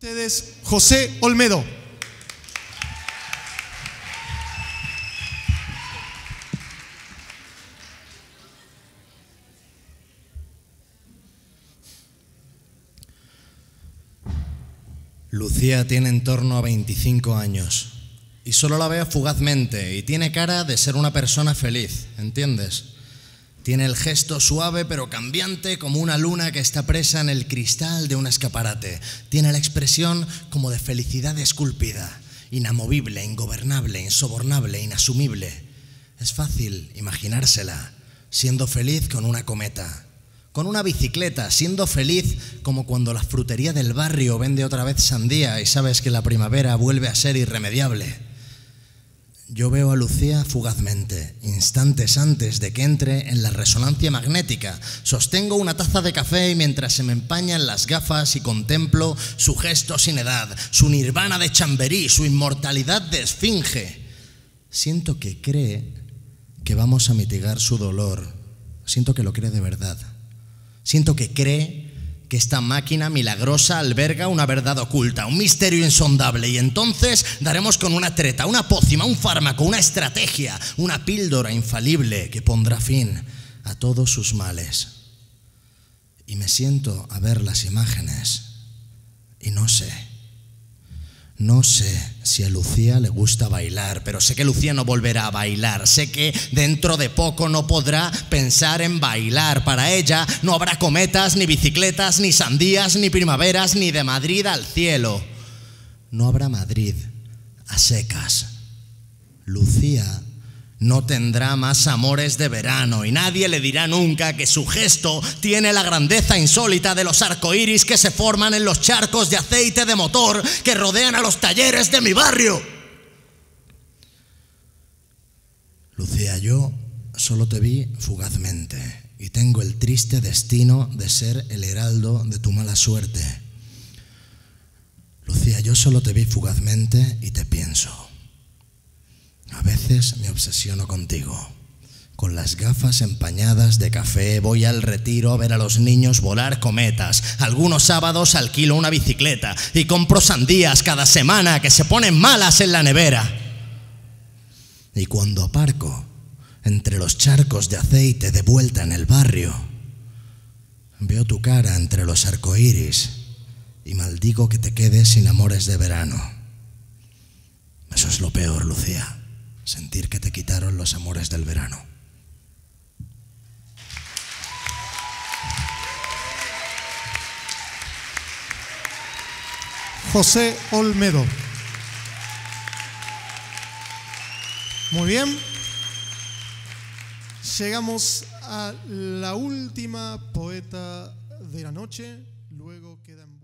Ustedes, José Olmedo. Lucía tiene en torno a 25 años y solo la veo fugazmente y tiene cara de ser una persona feliz, ¿entiendes? Tiene el gesto suave pero cambiante como una luna que está presa en el cristal de un escaparate. Tiene la expresión como de felicidad esculpida, inamovible, ingobernable, insobornable, inasumible. Es fácil imaginársela siendo feliz con una cometa, con una bicicleta, siendo feliz como cuando la frutería del barrio vende otra vez sandía y sabes que la primavera vuelve a ser irremediable. Yo veo a Lucía fugazmente, instantes antes de que entre en la resonancia magnética. Sostengo una taza de café y mientras se me empañan las gafas y contemplo su gesto sin edad, su nirvana de Chamberí, su inmortalidad de esfinge, siento que cree que vamos a mitigar su dolor. Siento que lo cree de verdad. Siento que cree que esta máquina milagrosa alberga una verdad oculta, un misterio insondable, y entonces daremos con una treta, una pócima, un fármaco, una estrategia, una píldora infalible que pondrá fin a todos sus males. Y me siento a ver las imágenes y no sé si a Lucía le gusta bailar, pero sé que Lucía no volverá a bailar. Sé que dentro de poco no podrá pensar en bailar. Para ella no habrá cometas, ni bicicletas, ni sandías, ni primaveras, ni de Madrid al cielo. No habrá Madrid a secas. Lucía no tendrá más amores de verano y nadie le dirá nunca que su gesto tiene la grandeza insólita de los arcoíris que se forman en los charcos de aceite de motor que rodean a los talleres de mi barrio. Lucía, yo solo te vi fugazmente y tengo el triste destino de ser el heraldo de tu mala suerte. Lucía, yo solo te vi fugazmente y te pienso. A veces me obsesiono contigo. Con las gafas empañadas de café voy al retiro a ver a los niños volar cometas. Algunos sábados alquilo una bicicleta y compro sandías cada semana que se ponen malas en la nevera. Y cuando aparco entre los charcos de aceite de vuelta en el barrio, veo tu cara entre los arcoíris y maldigo que te quedes sin amores de verano. Eso es lo peor, Lucía. Sentir que te quitaron los amores del verano. José Olmedo. Muy bien. Llegamos a la última poeta de la noche. Luego quedan